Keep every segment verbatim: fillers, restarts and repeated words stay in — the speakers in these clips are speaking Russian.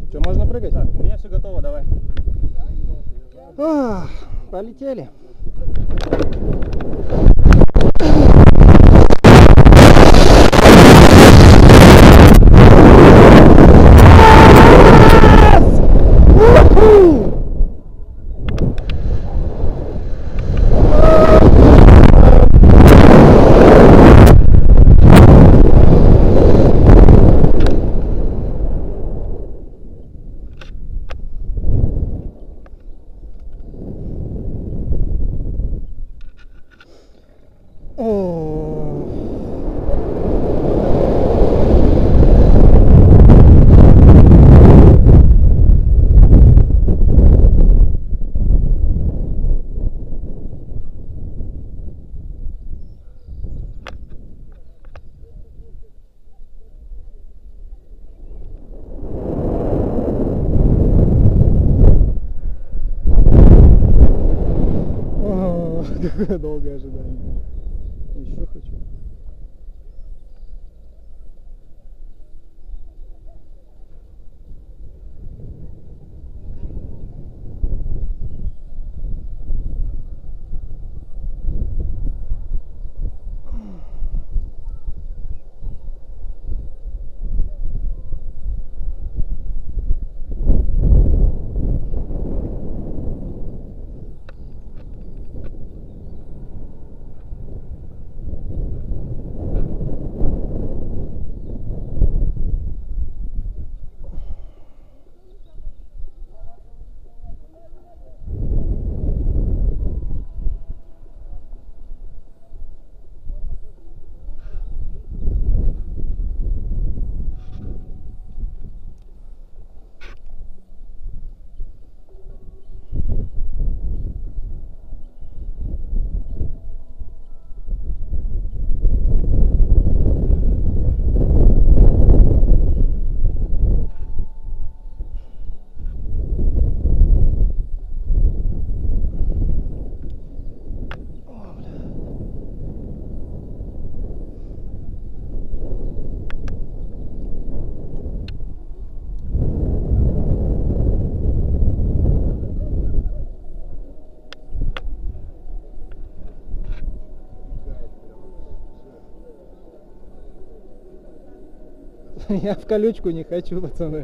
Что, можно прыгать? Так, у меня все готово, давай. А, полетели. Какое долгое ожидание. Еще хочу. Я в колючку не хочу, пацаны.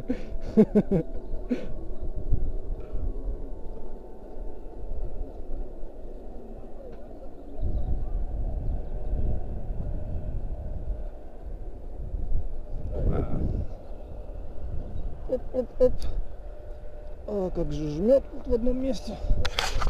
Оп, оп, оп. А как же жмет в одном месте.